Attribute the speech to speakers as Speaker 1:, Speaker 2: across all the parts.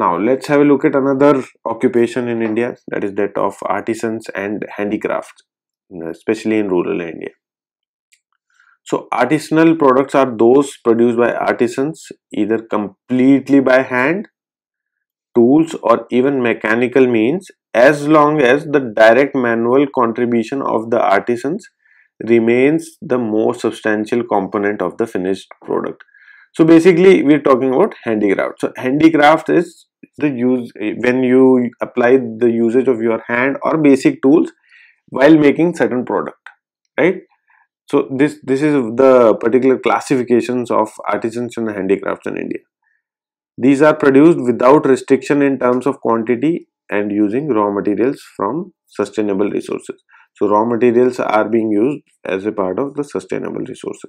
Speaker 1: Now let's have a look at another occupation in India, that is that of artisans and handicrafts, especially in rural India. So artisanal products are those produced by artisans either completely by hand, tools, or even mechanical means, as long as the direct manual contribution of the artisans remains the most substantial component of the finished product. So basically we're talking about handicraft. So handicraft is the use when you apply the usage of your hand or basic tools while making certain product, right? So this is the particular classifications of artisans and handicrafts in India. These are produced without restriction in terms of quantity and using raw materials from sustainable resources. So raw materials are being used as a part of the sustainable resources.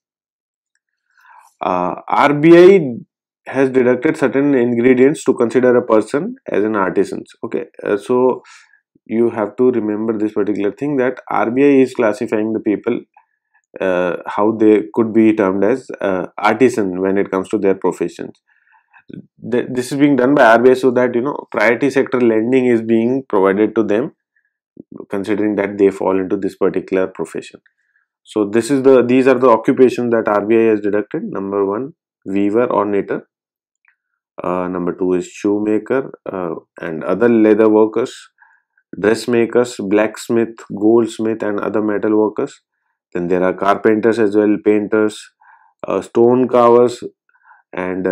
Speaker 1: RBI has deducted certain ingredients to consider a person as an artisan. Okay, so you have to remember this particular thing, that RBI is classifying the people how they could be termed as artisan when it comes to their professions. This is being done by RBI so that priority sector lending is being provided to them, considering that they fall into this particular profession. So these are the occupations that RBI has deducted. Number one, weaver or knitter. Number two is shoemaker and other leather workers, dressmakers, blacksmith, goldsmith, and other metal workers. Then there are carpenters as well, painters, stone carvers, and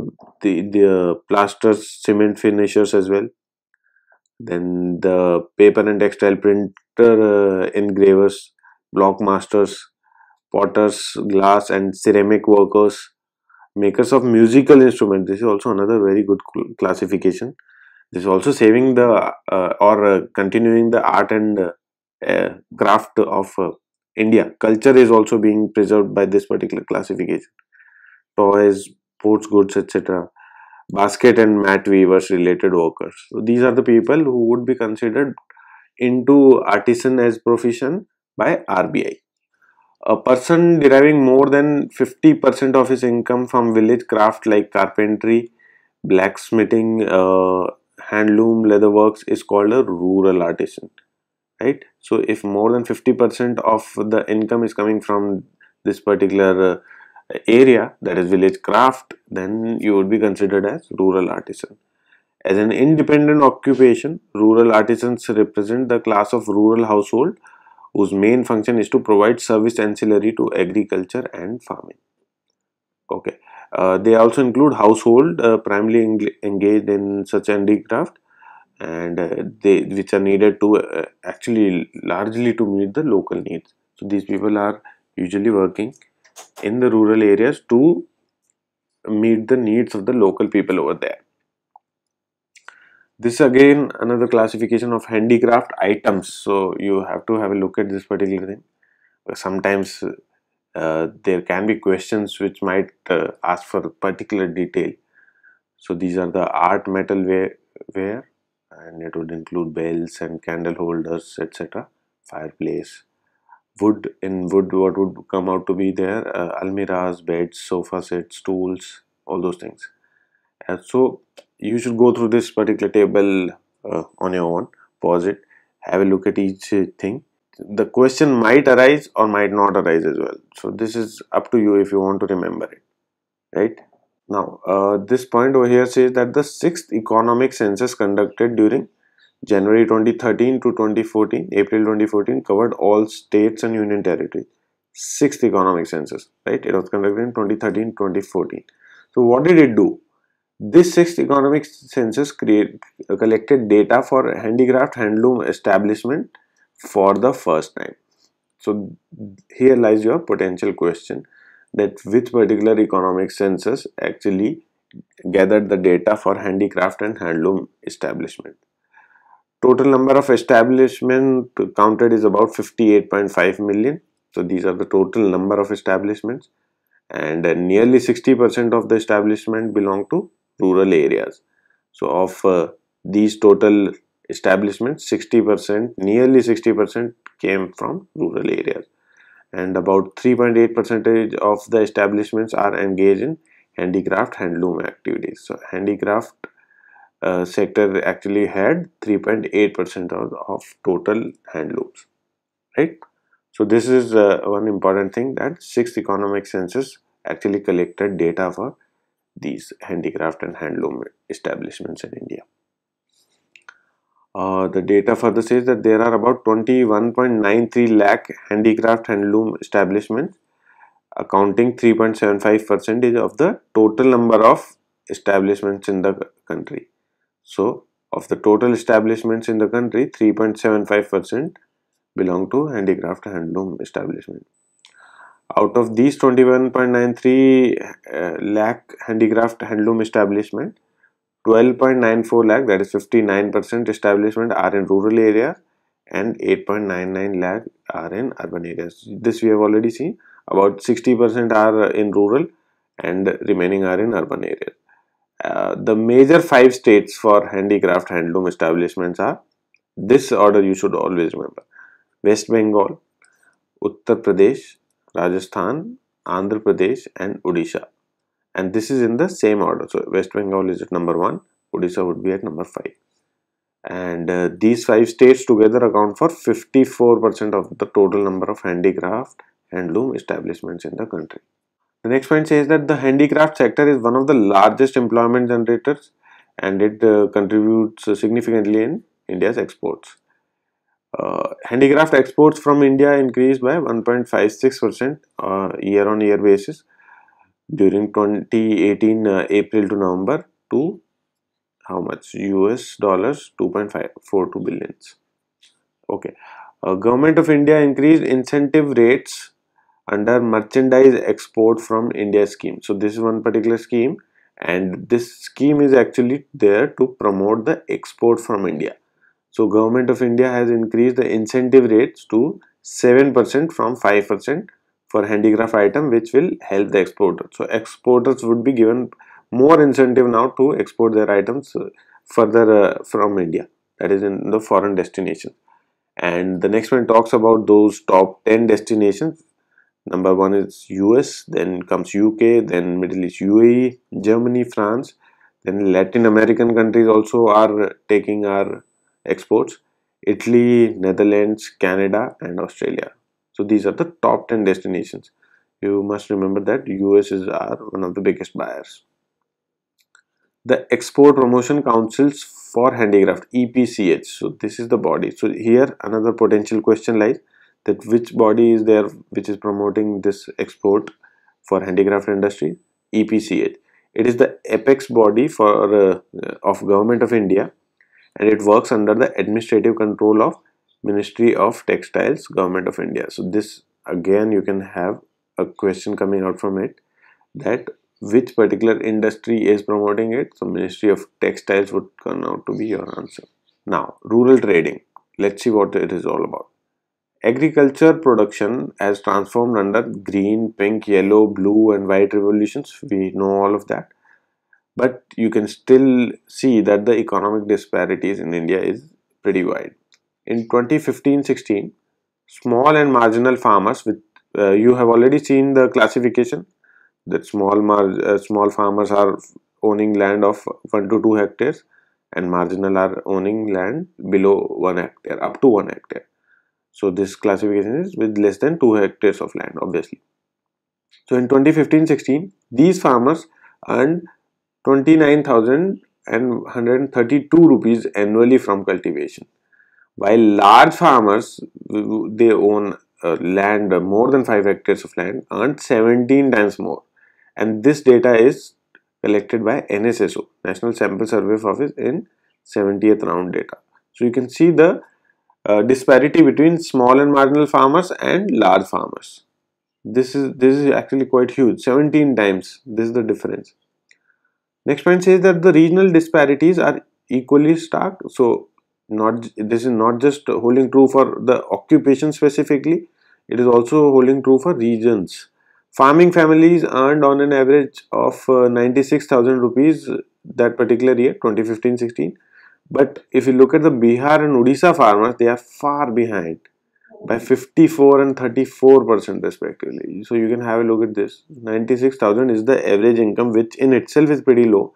Speaker 1: the plasters, cement finishers as well. Then the paper and textile printer engravers, block masters, potters, glass and ceramic workers, makers of musical instruments. This is also another very good classification. This is also saving the continuing the art and craft of India. Culture is also being preserved by this particular classification. Toys, sports goods, etc. Basket and mat weavers, related workers. So these are the people who would be considered into artisan as profession by RBI. A person deriving more than 50% of his income from village craft like carpentry, blacksmithing, handloom, leatherworks is called a rural artisan, right? So if more than 50% of the income is coming from this particular area, that is village craft, then you would be considered as rural artisan. As an independent occupation, rural artisans represent the class of rural household whose main function is to provide service ancillary to agriculture and farming. Okay, they also include household primarily engaged in such handicraft, and they which are needed to actually largely to meet the local needs. So these people are usually working in the rural areas to meet the needs of the local people over there. This again another classification of handicraft items. So you have to have a look at this particular thing. Sometimes there can be questions which might ask for particular detail. So these are the art metal ware, and it would include bells and candle holders, etc. Fireplace. Wood, in wood, what would come out to be there? Almirahs, beds, sofa sets, stools, all those things. So you should go through this particular table on your own, pause it, have a look at each thing. The question might arise or might not arise as well. So this is up to you if you want to remember it, right? Now, this point over here says that the 6th economic census conducted during January 2013 to 2014, April 2014, covered all states and union territories. 6th economic census, right? It was conducted in 2013-2014. So what did it do? This 6th economic census collected data for handicraft handloom establishment for the first time. So here lies your potential question, that which particular economic census actually gathered the data for handicraft and handloom establishment. Total number of establishment counted is about 58.5 million. So these are the total number of establishments, and nearly 60% of the establishment belong to rural areas. So of these total establishments, 60%, nearly 60% came from rural areas, and about 3.8% of the establishments are engaged in handicraft handloom activities. So handicraft sector actually had 3.8% of total handlooms, right? So this is one important thing, that sixth economic census actually collected data for these handicraft and handloom establishments in India. The data further says that there are about 21.93 lakh handicraft handloom establishments, accounting 3.75% of the total number of establishments in the country. So, of the total establishments in the country, 3.75% belong to handicraft handloom establishment. Out of these 21.93 lakh handicraft handloom establishment, 12.94 lakh, that is 59% establishment, are in rural areas and 8.99 lakh are in urban areas. This we have already seen. About 60% are in rural and remaining are in urban areas. The major 5 states for handicraft handloom establishments are, this order you should always remember: West Bengal, Uttar Pradesh, Rajasthan, Andhra Pradesh and Odisha. And this is in the same order. So West Bengal is at number 1, Odisha would be at number 5. And these 5 states together account for 54% of the total number of handicraft handloom establishments in the country. The next point says that the handicraft sector is one of the largest employment generators and it contributes significantly in India's exports. Handicraft exports from India increased by 1.56% year on year basis during 2018 April to November to how much? US dollars 2.542 billions. Okay. Government of India increased incentive rates under merchandise export from India scheme. So this is one particular scheme, and this scheme is actually there to promote the export from India. So Government of India has increased the incentive rates to 7% from 5% for handicraft item, which will help the exporters. So exporters would be given more incentive now to export their items further from India, that is in the foreign destination. And the next one talks about those top 10 destinations. Number 1 is US, then comes UK, then Middle East, UAE, Germany, France, then Latin American countries also are taking our exports: Italy, Netherlands, Canada and Australia. So these are the top 10 destinations. You must remember that US is one of the biggest buyers. The Export Promotion Councils for Handicraft, EPCH. So this is the body. So here another potential question lies, that which body is there which is promoting this export for handicraft industry? EPCH. It is the apex body for of Government of India, and it works under the administrative control of Ministry of Textiles, Government of India. So this again you can have a question coming out from it, that which particular industry is promoting it. So Ministry of Textiles would come out to be your answer. Now rural trading, let's see what it is all about. Agriculture production has transformed under green, pink, yellow, blue and white revolutions. We know all of that. But you can still see that the economic disparities in India is pretty wide. In 2015-16, small and marginal farmers with you have already seen the classification, that small farmers are owning land of 1 to 2 hectares and marginal are owning land below 1 hectare, up to 1 hectare. So this classification is with less than 2 hectares of land, obviously. So in 2015-16, these farmers earned 29,132 rupees annually from cultivation, while large farmers, they own land more than 5 hectares of land, earned 17 times more. And this data is collected by NSSO, National Sample Survey Office, in 70th round data. So you can see the disparity between small and marginal farmers and large farmers. This is actually quite huge. 17 times, this is the difference. Next point says that the regional disparities are equally stark. So this is not just holding true for the occupation specifically, it is also holding true for regions. Farming families earned on an average of 96,000 rupees that particular year, 2015-16. But if you look at the Bihar and Odisha farmers, they are far behind by 54 and 34% respectively. So you can have a look at this. 96,000 is the average income, which in itself is pretty low.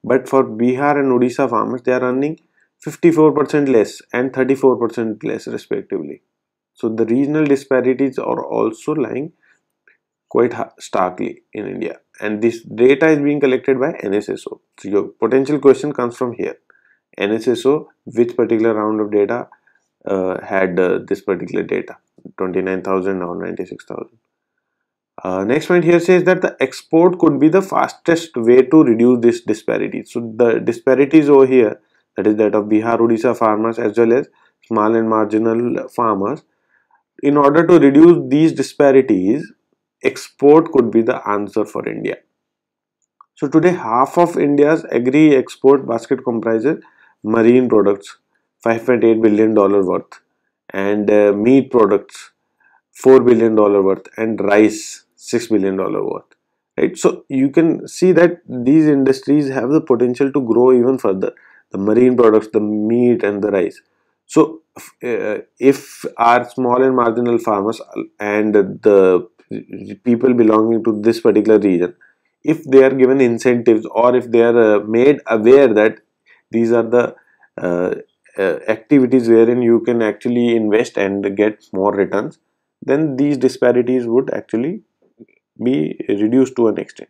Speaker 1: but for Bihar and Odisha farmers, they are earning 54% less and 34% less respectively. So the regional disparities are also lying quite starkly in India, and this data is being collected by NSSO. So your potential question comes from here. NSSO, which particular round of data had this particular data, 29,000 or 96,000. Next point here says that the export could be the fastest way to reduce this disparity. So the disparities over here, that is that of Bihar, Odisha farmers as well as small and marginal farmers. In order to reduce these disparities, export could be the answer for India. So today half of India's agri export basket comprises marine products, $5.8 billion worth, and meat products, $4 billion worth, and rice, $6 billion worth. Right, so you can see that these industries have the potential to grow even further. The marine products, the meat, and the rice. So, if our small and marginal farmers and the people belonging to this particular region, if they are given incentives or if they are made aware that these are the uh, activities wherein you can actually invest and get more returns, then these disparities would actually be reduced to an extent.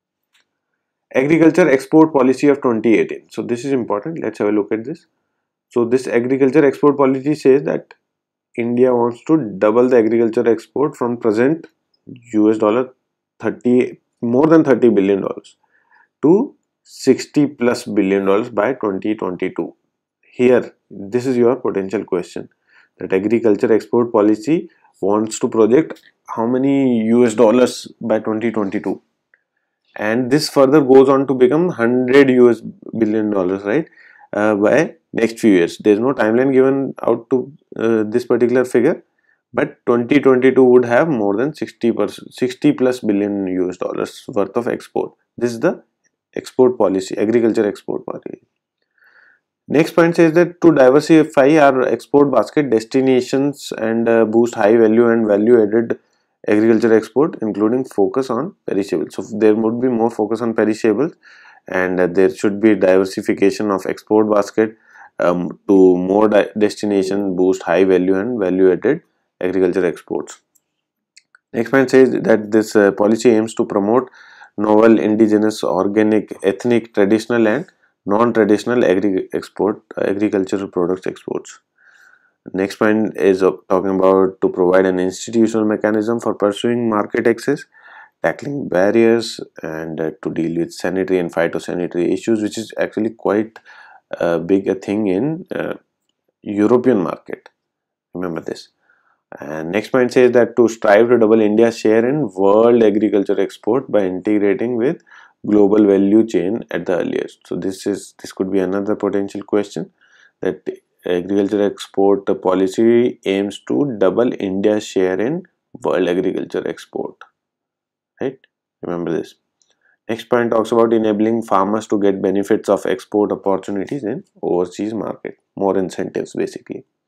Speaker 1: Agriculture export policy of 2018. So this is important. Let's have a look at this. So this agriculture export policy says that India wants to double the agriculture export from present US dollar 30 more than 30 billion dollars to 60 plus billion dollars by 2022. Here, this is your potential question, that agriculture export policy wants to project how many US dollars by 2022, and this further goes on to become 100 US billion dollars, right, by next few years. There is no timeline given out to this particular figure, but 2022 would have more than 60 plus billion US dollars worth of export. This is the export policy, agriculture export policy. Next point says that to diversify our export basket destinations and boost high value and value added agriculture export, including focus on perishables. So there would be more focus on perishables, and there should be diversification of export basket to more destination, boost high value and value added agriculture exports. Next point says that this policy aims to promote novel, indigenous, organic, ethnic, traditional and non-traditional agricultural products exports. Next point is talking about to provide an institutional mechanism for pursuing market access, tackling barriers, and to deal with sanitary and phytosanitary issues, which is actually quite big a thing in European market. Remember this. And next point says that to strive to double India's share in world agriculture export by integrating with global value chain at the earliest. So this could be another potential question, that agriculture export policy aims to double India's share in world agriculture export. Right? Remember this. Next point talks about enabling farmers to get benefits of export opportunities in overseas market. More incentives basically.